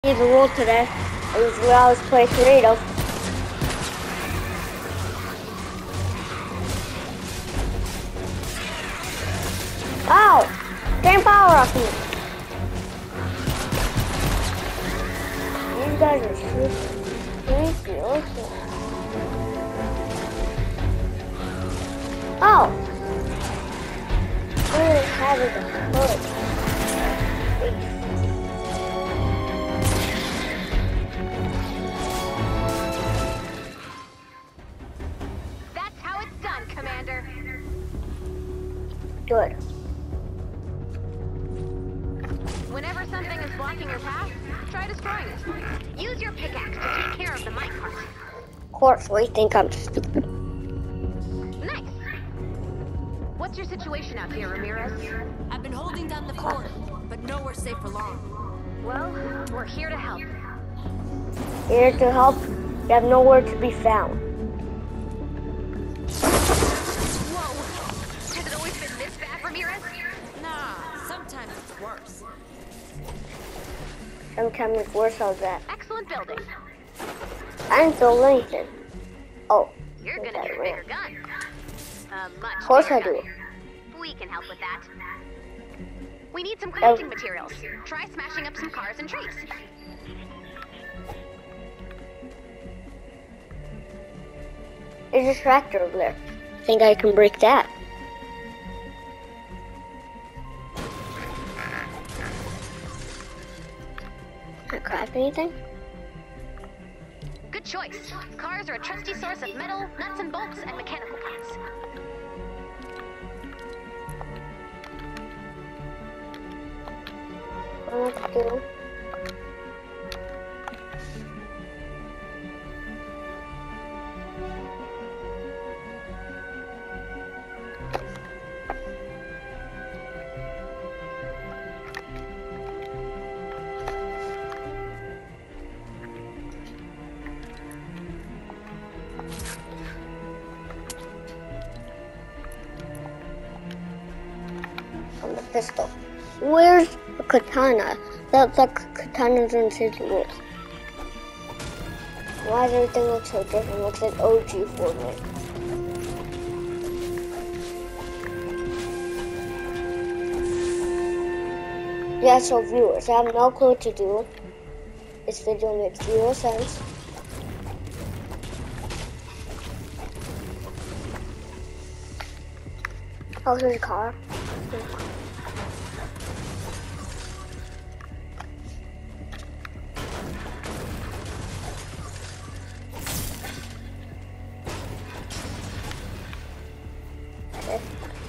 He's a rule today. As well as play creative. Ow! Getting power up me. These guys are super creepy. Oh! We're having a foot. Good. Whenever something is blocking your path, try destroying it. Use your pickaxe to take care of the minecart. Of course, we think I'm stupid. Nice. What's your situation out here, Ramirez? I've been holding down the fort, but nowhere safe for long. Well, we're here to help. Here to help? You have nowhere to be found. Sometimes it's worse. Sometimes it's worse. How's that? Excellent building. I didn't build anything. Oh. You're gonna need a bigger gun. Much of course bigger I do. gun. We can help with that. We need some crafting materials. Try smashing up some cars and trees. There's a tractor over there. I think I can break that. Can't craft anything? Good choice. Cars are a trusty source of metal, nuts and bolts, and mechanical parts. What do I have to do? On the pistol. Where's the katana? That's like katanas in City Rules. Why does everything look so different? It looks like OG Fortnite. Yeah, so viewers, I have no clue what to do. This video makes zero sense. Oh, here's a car. Okay.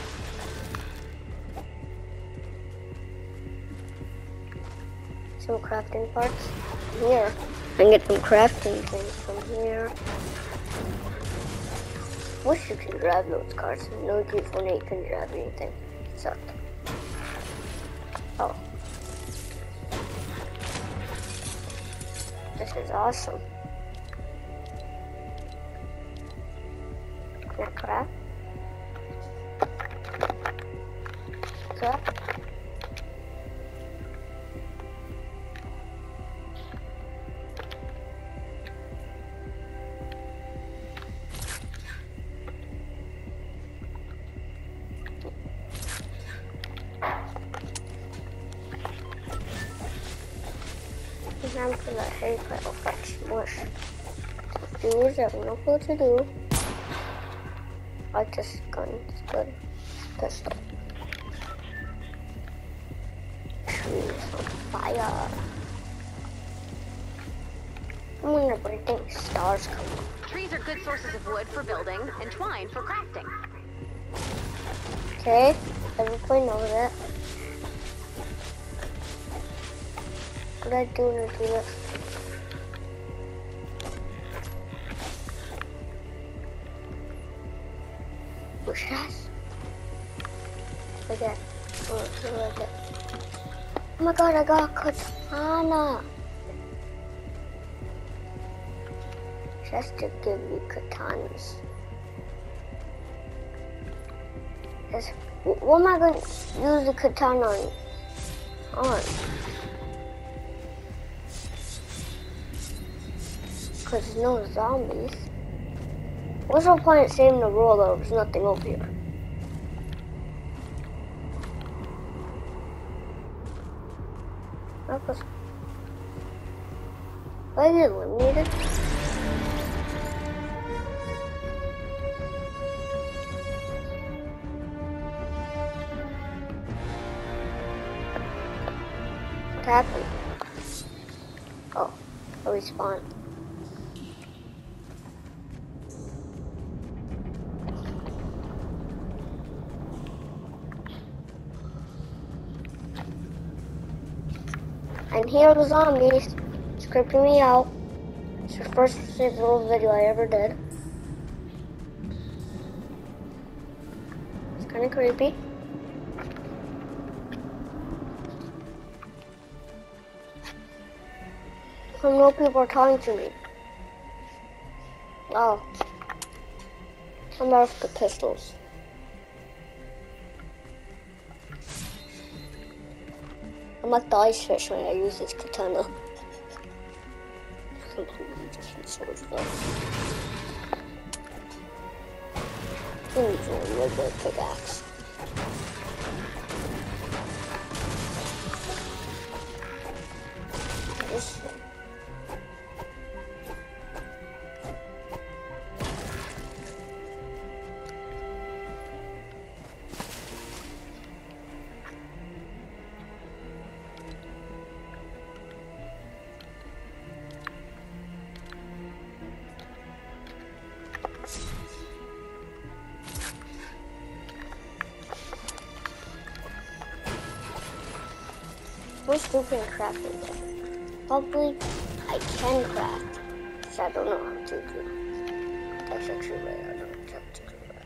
Some crafting parts here. I can get some crafting things from here. Wish you can grab those cards. No G48 can grab anything. Sucked. Oh. This is awesome. Can I craft? Craft? Time for the haircut will fetch mush. Viewers have no clue what to do. I like this gun, it's good. Pistol. Trees on fire. I'm gonna break things. Stars come up. Trees are good sources of wood for building and twine for crafting. Okay, everybody knows that. What do I do to do this? Push us. Like that. Like that. Oh my god, I got a katana. Just to give me katanas. What am I going to use the katana on? because there's no zombies. What's the point of saving the world though? There's nothing over here. I get eliminated. What happened? Oh, I respawned. And here are the zombies. It's creeping me out. It's the first little video I ever did. It's kind of creepy. I know people are talking to me. Oh. I'm out of the pistols. I'm like the ice fish when I use this katana. Completely different swords though. I'm using a regular pickaxe. This thing. What's stupid and crafting there? Probably I can craft, because I don't know how to do. That's actually right, I don't know how to do that.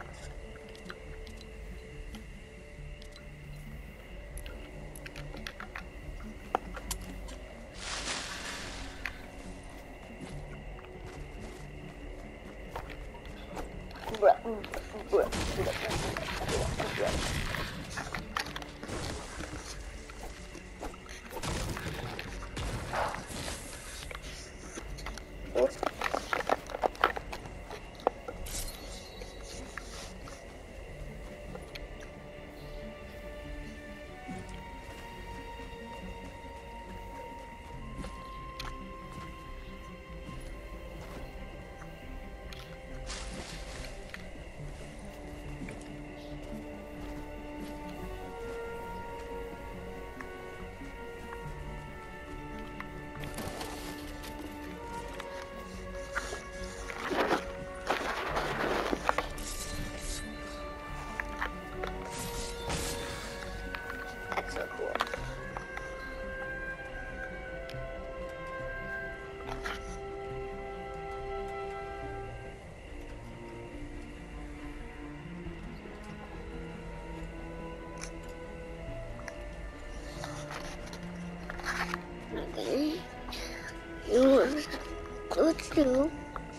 Let's do.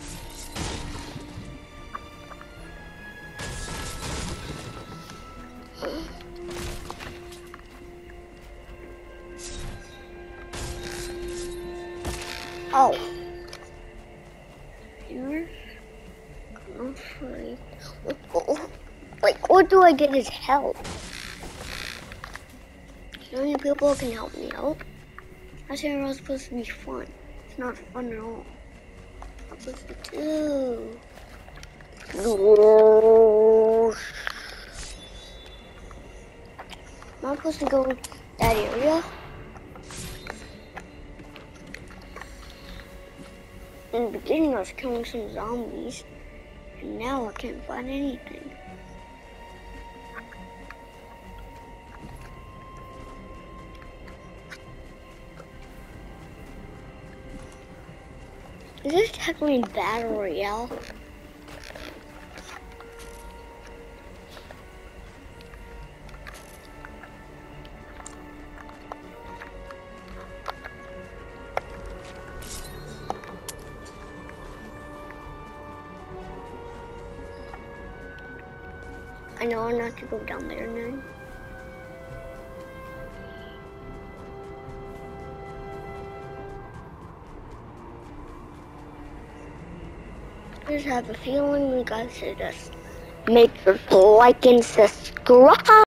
Oh. Here's afraid. Like, what do I get as help? The only people who can help me out. I said it was supposed to be fun. It's not fun at all. What was it do? Am I supposed to go in that area? In the beginning I was killing some zombies, and now I can't find anything. Is this technically Battle Royale? I know I'm not to go down there now. I just have a feeling you guys should just make sure to like and subscribe.